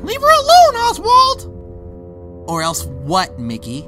Leave her alone, Oswald! Or else what, Mickey?